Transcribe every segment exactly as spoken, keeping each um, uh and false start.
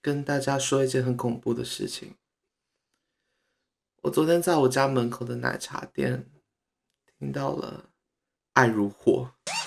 跟大家说一件很恐怖的事情。我昨天在我家门口的奶茶店听到了爱如火。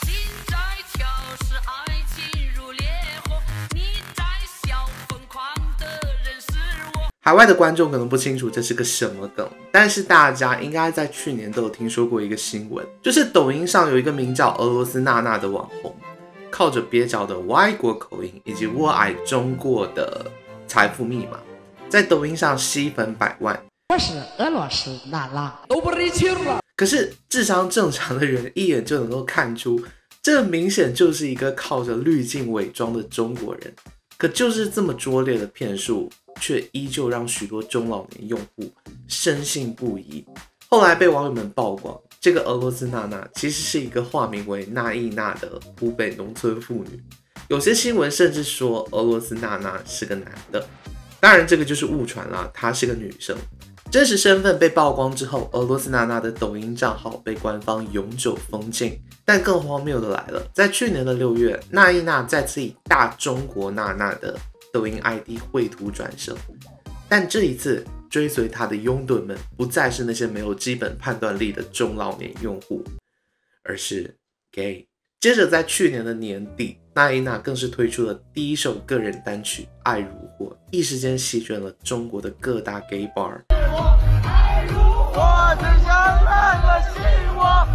海外的观众可能不清楚这是个什么梗，但是大家应该在去年都有听说过一个新闻，就是抖音上有一个名叫俄罗斯娜娜的网红，靠着蹩脚的外国口音以及我爱中国的财富密码，在抖音上吸粉百万。 我是俄罗斯娜娜， 可是智商正常的人一眼就能够看出，这明显就是一个靠着滤镜伪装的中国人。可就是这么拙劣的骗术，却依旧让许多中老年用户深信不疑。后来被网友们曝光，这个俄罗斯娜娜其实是一个化名为娜意娜的湖北农村妇女。有些新闻甚至说俄罗斯娜娜是个男的，当然这个就是误传啦，她是个女生。真实身份被曝光之后，俄罗斯娜娜的抖音账号被官方永久封禁。但更荒谬的来了，在去年的六月，娜意娜再次以大中国娜娜的抖音 I D 绘图转生，但这一次追随她的拥趸们不再是那些没有基本判断力的中老年用户，而是 gay。 接着在去年的年底，娜意娜更是推出了第一首个人单曲《爱如火》，一时间席卷了中国的各大 gay bar。爱如火，只想那个是我。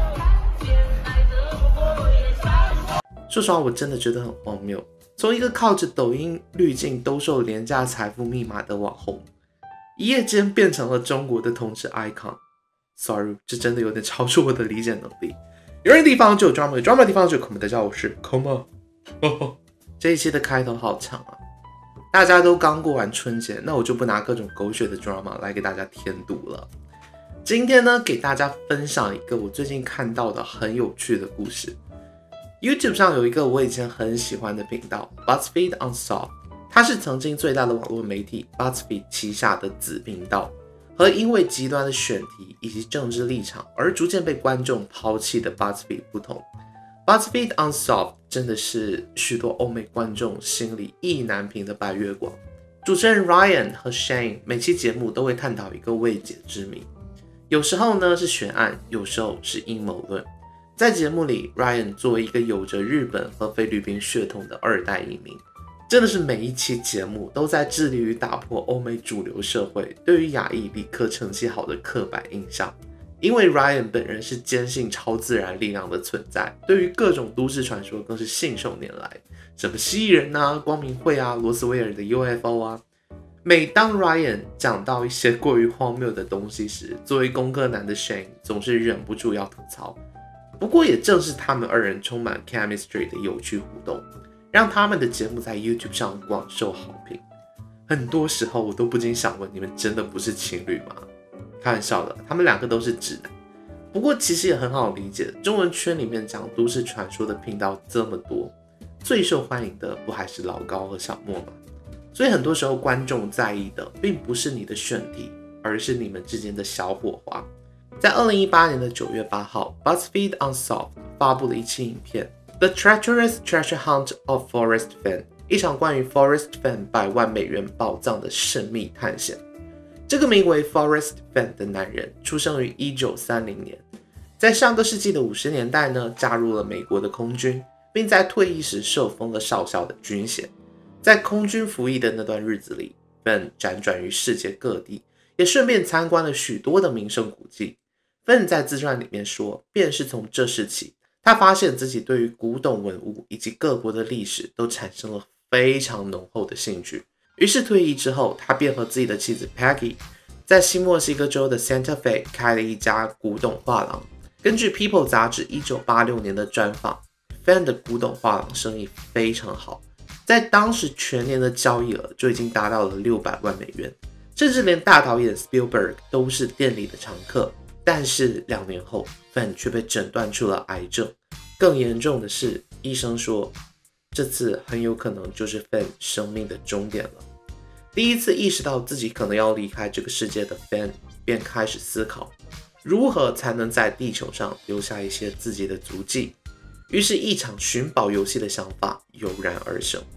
说实话，我真的觉得很荒谬。从一个靠着抖音滤镜兜售廉价财富密码的网红，一夜间变成了中国的同志 icon。Sorry， 这真的有点超出我的理解能力。有人的地方就有 drama， 有 drama 的地方就有 Koma。大家好，我是 Koma。这一期的开头好长啊！大家都刚过完春节，那我就不拿各种狗血的 drama 来给大家添堵了。今天呢，给大家分享一个我最近看到的很有趣的故事。YouTube 上有一个我以前很喜欢的频道 BuzzFeed Unsolved， 它是曾经最大的网络媒体 BuzzFeed 旗下的子频道，和因为极端的选题以及政治立场而逐渐被观众抛弃的 BuzzFeed 不同。 BuzzFeed Unsolved 真的是许多欧美观众心里意难平的白月光。主持人 Ryan 和 Shane 每期节目都会探讨一个未解之谜，有时候呢是悬案，有时候是阴谋论。在节目里 Ryan 作为一个有着日本和菲律宾血统的二代移民，真的是每一期节目都在致力于打破欧美主流社会对于亚裔理科成绩好的刻板印象。因为 Ryan 本人是坚信超自然力量的存在，对于各种都市传说更是信手拈来，什么蜥蜴人啊、光明会啊、罗斯威尔的 U F O 啊。每当 Ryan 讲到一些过于荒谬的东西时，作为工科男的 Shane 总是忍不住要吐槽。不过也正是他们二人充满 chemistry 的有趣互动，让他们的节目在 YouTube 上广受好评。很多时候我都不禁想问，你们真的不是情侣吗？开玩笑的，他们两个都是直男。不过其实也很好理解，中文圈里面讲都市传说的频道这么多，最受欢迎的不还是老高和小莫吗？所以很多时候观众在意的并不是你的选题，而是你们之间的小火花。在二零一八年的九月八号 BuzzFeed Unsolved 发布了一期影片 The Treacherous Treasure Hunt of Forrest Fenn， 一场关于 Forrest Fenn 百万美元宝藏的神秘探险。这个名为 Forrest Fenn 的男人出生于一九三零年，在上个世纪的五十年代呢，加入了美国的空军，并在退役时受封了少校的军衔。在空军服役的那段日子里， Fenn 辗转于世界各地，也顺便参观了许多的名胜古迹。Fenn 在自传里面说，便是从这时起，他发现自己对于古董文物以及各国的历史都产生了非常浓厚的兴趣。于是退役之后，他便和自己的妻子 Peggy 在新墨西哥州的 Santa Fe 开了一家古董画廊。根据 People 杂志一九八六年的专访， Fenn 的古董画廊生意非常好，在当时全年的交易额就已经达到了六百万美元，甚至连大导演 Spielberg 都是店里的常客。但是两年后 Fenn 却被诊断出了癌症，更严重的是，医生说这次很有可能就是 Fenn 生命的终点了。第一次意识到自己可能要离开这个世界的 Fenn 便开始思考，如何才能在地球上留下一些自己的足迹。于是一场寻宝游戏的想法油然而生。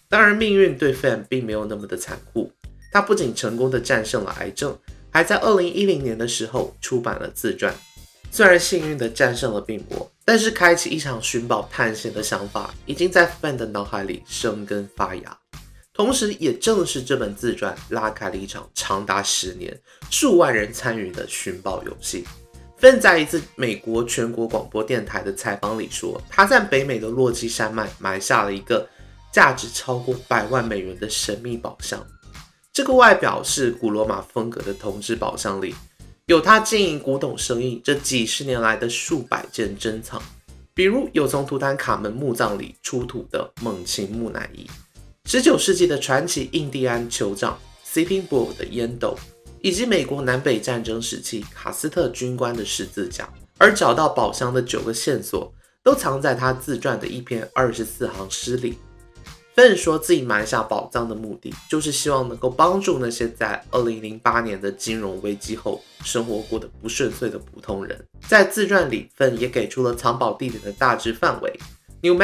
当然，命运对 Fan 并没有那么的残酷，他不仅成功的战胜了癌症，还在二零一零年的时候出版了自传。虽然幸运的战胜了病魔，但是开启一场寻宝探险的想法已经在 Fan 的脑海里生根发芽。同时，也正是这本自传拉开了一场长达十年、数万人参与的寻宝游戏。Fan 在一次美国全国广播电台的采访里说，他在北美的落基山脉埋下了一个价值超过百万美元的神秘宝箱。这个外表是古罗马风格的铜制宝箱里，有他经营古董生意这几十年来的数百件珍藏，比如有从图坦卡门墓葬里出土的猛禽木乃伊，十九世纪的传奇印第安酋长 Sitting Bull 的烟斗，以及美国南北战争时期卡斯特军官的十字架。而找到宝箱的九个线索都藏在他自传的一篇二十四行诗里。Fan 说自己埋下宝藏的目的，就是希望能够帮助那些在二零零八年的金融危机后生活过得不顺遂的普通人。在自传里 ，Fan 也给出了藏宝地点的大致范围 ：New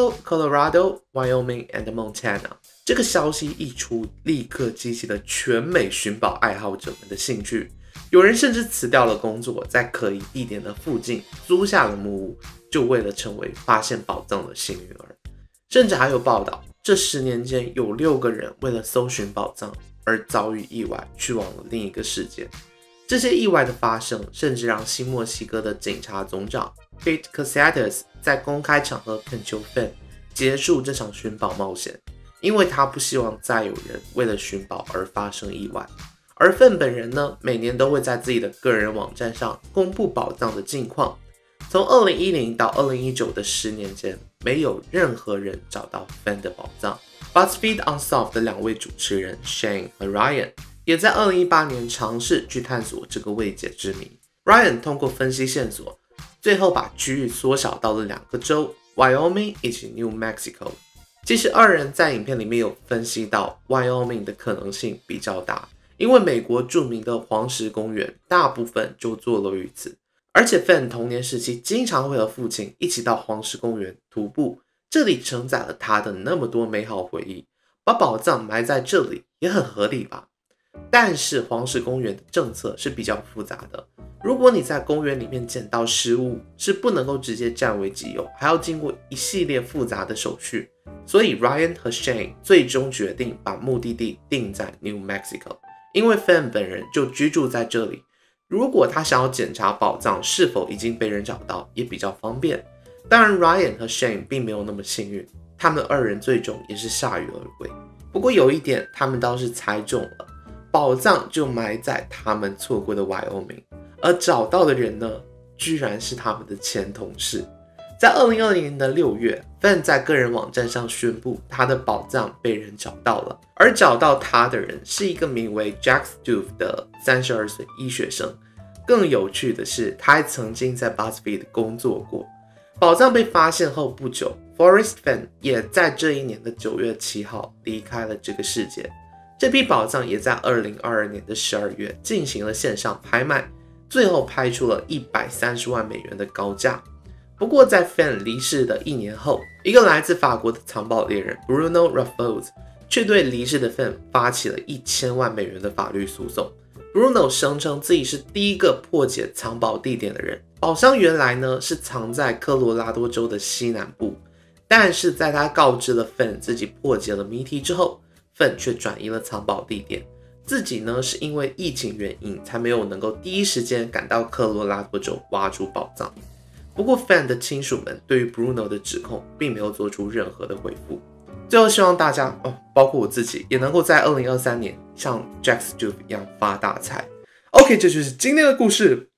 Mexico、Colorado、Wyoming and Montana。这个消息一出，立刻激起了全美寻宝爱好者们的兴趣。有人甚至辞掉了工作，在可疑地点的附近租下了木屋，就为了成为发现宝藏的幸运儿。甚至还有报道，这十年间有六个人为了搜寻宝藏而遭遇意外，去往了另一个世界。这些意外的发生，甚至让新墨西哥的警察总长 Pete Casares 在公开场合恳求 Fan 结束这场寻宝冒险，因为他不希望再有人为了寻宝而发生意外。而 Fan 本人呢，每年都会在自己的个人网站上公布宝藏的近况。从二零一零到二零一九的十年间，没有任何人找到 Fan 的宝藏。BuzzFeed Unsolved 的两位主持人 Shane 和 Ryan 也在二零一八年尝试去探索这个未解之谜。Ryan 通过分析线索，最后把区域缩小到了两个州 Wyoming 以及 New Mexico。其实二人在影片里面有分析到 Wyoming 的可能性比较大，因为美国著名的黄石公园大部分就坐落于此。而且 Fan 童年时期经常会和父亲一起到黄石公园徒步，这里承载了他的那么多美好回忆，把宝藏埋在这里也很合理吧。但是黄石公园的政策是比较复杂的，如果你在公园里面捡到失物，是不能够直接占为己有，还要经过一系列复杂的手续。所以 Ryan 和 Shane 最终决定把目的地定在 New Mexico， 因为 Fan 本人就居住在这里，如果他想要检查宝藏是否已经被人找到，也比较方便。当然 Ryan 和 Shane 并没有那么幸运，他们二人最终也是铩羽而归。不过有一点他们倒是猜中了，宝藏就埋在他们错过的 Wyoming， 而找到的人呢，居然是他们的前同事。在二零二零年的六月 Fan 在个人网站上宣布他的宝藏被人找到了，而找到他的人是一个名为 Jack Stoof 的三十二岁医学生。更有趣的是，他还曾经在 BuzzFeed 工作过。宝藏被发现后不久， Forrest Fan 也在这一年的九月七号离开了这个世界。这批宝藏也在二零二二年的十二月进行了线上拍卖，最后拍出了一百三十万美元的高价。不过在 Fan 离世的一年后，一个来自法国的藏宝猎人 Bruno Raffos 却对离世的 Fan 发起了一千万美元的法律诉讼。Bruno 声称自己是第一个破解藏宝地点的人，宝箱原来呢是藏在科罗拉多州的西南部，但是在他告知了 Fan 自己破解了谜题之后， Fan 却转移了藏宝地点，自己呢是因为疫情原因才没有能够第一时间赶到科罗拉多州挖出宝藏。不过 Fan 的亲属们对于 Bruno 的指控并没有做出任何的回复。最后希望大家、哦、包括我自己也能够在二零二三年像 Jack Stoof 一样发大财。 OK， 这就是今天的故事，